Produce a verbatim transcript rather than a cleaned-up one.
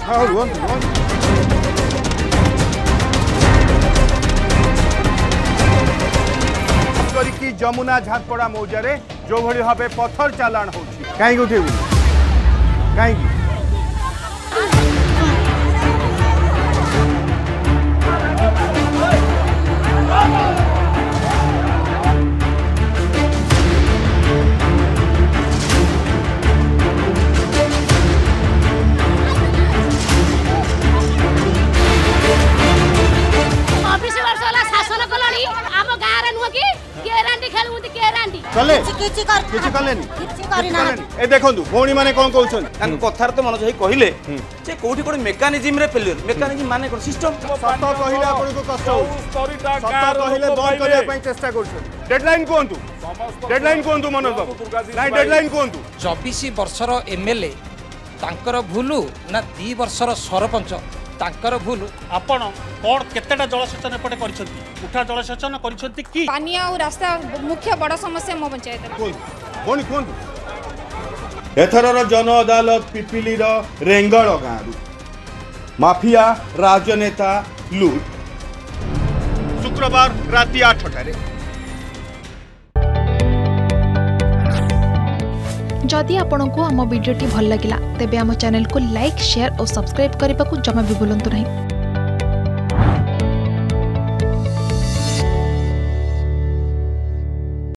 हाँ रुहन रुहन की जमुना झारपड़ा मौजारे जो भली भावे पत्थर चालाण होछि काहे उठेबु काहे चले किछि कर किछि करलेनी किछि करिना ए देखंतु भौणी माने कोन कहउछन तान कथार तो मनोज भाई कहिले जे कोठी कोठी मेकानिज्म रे फेलियर मेकानिज्म माने कोन सिस्टम सत कहिले आपन को कष्ट हो सत कहिले बंद करिया पई चेष्टा करछन डेडलाइन कोंतु डेडलाइन कोंतु मनोज बाबू नाही डेडलाइन कोंतु चौबीस वर्षर एमएलए तांकर भूलु ना दो वर्षर सरपंच तांकर भूल आपण कोड केतेटा जलसेचन एपटे करिसथि उठा जलसेचन करिसथि की पानी और रास्ता मुख्य बड़ समस्या मो पंचायत रे कोन कोन एथरर जन अदालत पिपिली रो रेंगड़ गाँव माफिया राजनेता लूट शुक्रवार राति आठ ठारे जदि आपंक आम भिडी भल लगा तेब आम चैनल को लाइक शेयर और सब्सक्राइब करने को जमा भी भूलु नहीं।